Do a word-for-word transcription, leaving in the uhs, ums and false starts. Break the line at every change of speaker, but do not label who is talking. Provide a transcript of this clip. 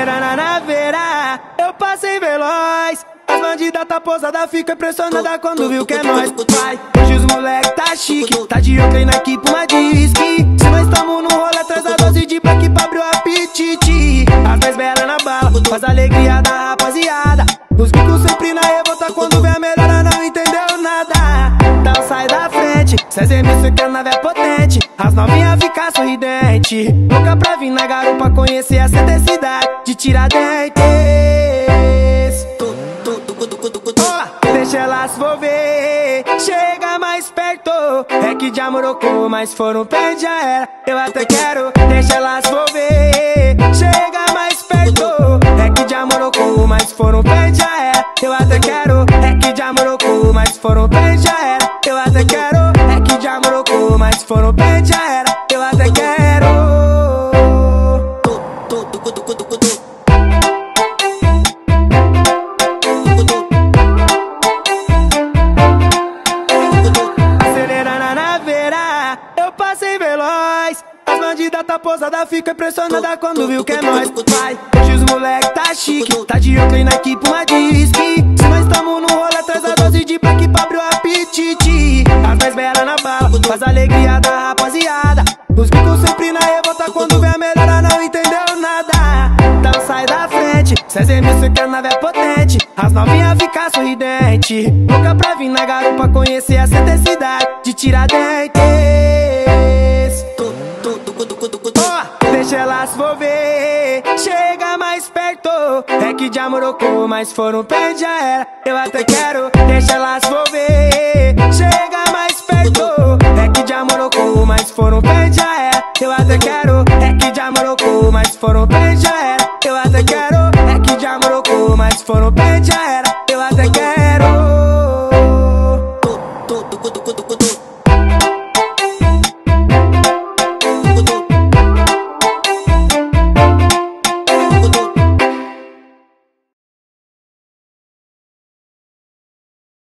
Acelerando na veira, eu passei veloz. As bandidas tá posada, fica impressionada quando viu que é nóis. Vai, hoje os moleque tá chique, tá de ok na equipe, uma disque. Se nós tamo no rolê, traz a dose de black pra abrir o apetite. As mais belas na bala, faz a alegria da rapaziada. Os bicos sempre na revolta, quando vê a melhora não entendeu nada. Então sai da frente, cês M C que a nave é potente. As novinhas ficam sorridente, louca pra vir na garupa conhecer a cidade de Tiradentes. Oh, deixa ela se envolver, chega mais perto. É que já morocou, mas for um pé já era. Eu até quero, deixa ela se envolver, chega mais perto. É que já morocou, mas for um pé já era. Eu até quero, é que já morocou, mas for um pé já era. Eu até quero, é que já morocou, mas for um pé já era. Eu até quero. Acelerando na veira, eu passei veloz. As bandidas tá posada, fica impressionada quando viu que é nóis. Vai, hoje os moleque tá chique, tá de ok na equipe, uma disque. Se nós tamo no rolê, traz a dose de black pra abrir o apetite. As mais belas na bala, faz a alegria da rapaziada. Os bicos sempre na revolta, quando vê a melhora não entendeu nada. Então sai da frente, cês M C que a nave é potente. As novinhas ficam sorridente, louca pra vir na garupa conhecer a cidade de Tiradentes. Oh, deixa ela se envolver, chega mais perto. É que já morocou, mas for um pé já era. Eu até quero, deixa ela se envolver, chega mais perto. É que já morocou, mas for um pé já era. Eu até quero, é que já morocou, mas for um pé já era. Eu até quero, é que já morocou, mas for um pé já era. Eu até quero.